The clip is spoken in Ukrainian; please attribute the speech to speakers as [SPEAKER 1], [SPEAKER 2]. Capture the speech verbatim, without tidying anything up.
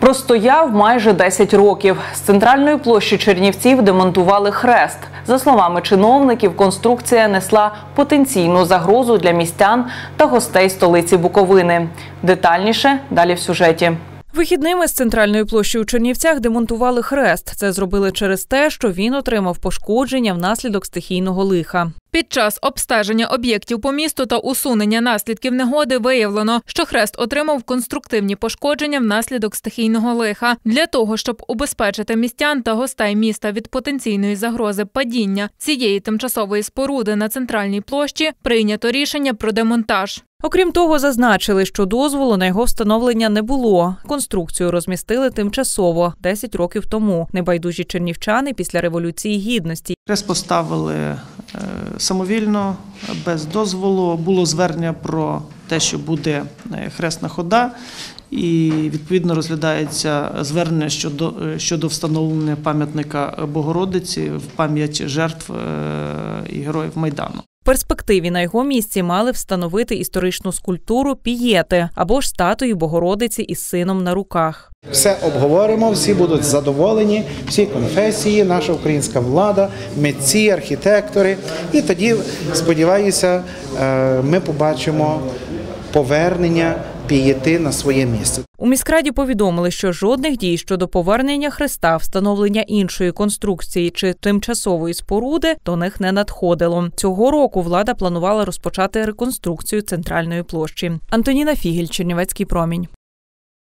[SPEAKER 1] Простояв майже десять років. З центральної площі Чернівців демонтували хрест. За словами чиновників, конструкція несла потенційну загрозу для містян та гостей столиці Буковини. Детальніше далі в сюжеті. Вихідними з центральної площі у Чернівцях демонтували хрест. Це зробили через те, що він отримав пошкодження внаслідок стихійного лиха.
[SPEAKER 2] Під час обстеження об'єктів по місту та усунення наслідків негоди виявлено, що хрест отримав конструктивні пошкодження внаслідок стихійного лиха. Для того, щоб убезпечити містян та гостей міста від потенційної загрози падіння цієї тимчасової споруди на центральній площі, прийнято рішення про демонтаж.
[SPEAKER 1] Окрім того, зазначили, що дозволу на його встановлення не було. Конструкцію розмістили тимчасово, десять років тому. Небайдужі чернівчани після Революції Гідності.
[SPEAKER 3] Хрест поставили самовільно, без дозволу. Було звернення про те, що буде хресна хода. І, відповідно, розглядається звернення щодо, щодо встановлення пам'ятника Богородиці в пам'ять жертв і героїв Майдану.
[SPEAKER 1] В перспективі на його місці мали встановити історичну скульптуру Пієти або ж статую Богородиці із сином на руках.
[SPEAKER 4] Все обговоримо, всі будуть задоволені, всі конфесії, наша українська влада, митці, архітектори. І тоді, сподіваюся, ми побачимо повернення Пієти на своє місце.
[SPEAKER 1] У міськраді повідомили, що жодних дій щодо повернення хреста, встановлення іншої конструкції чи тимчасової споруди до них не надходило. Цього року влада планувала розпочати реконструкцію центральної площі. Антоніна Фігель, Чернівецький промінь.